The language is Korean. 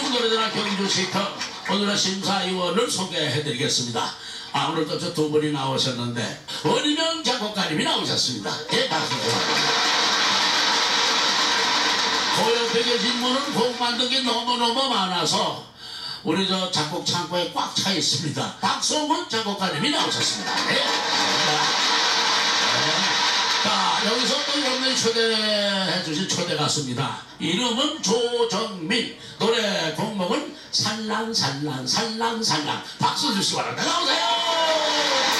전국 노래자랑 경주시터 오늘의 심사위원을 소개해드리겠습니다. 오늘도 저 두 분이 나오셨는데 원희명 작곡가님이 나오셨습니다. 예, 박수 좀. 고옆에 계신 분은 곡 만든 게 너무너무 많아서 우리 저 작곡 창고에 꽉 차 있습니다. 박성훈 작곡가님이 나오셨습니다. 예. 자, 여기서 또 여러분이 초대해 주신 초대 가수입니다. 이름은 조정민, 노래 곡목은 살랑살랑 살랑살랑. 박수 주시기 바랍니다. 나오세요.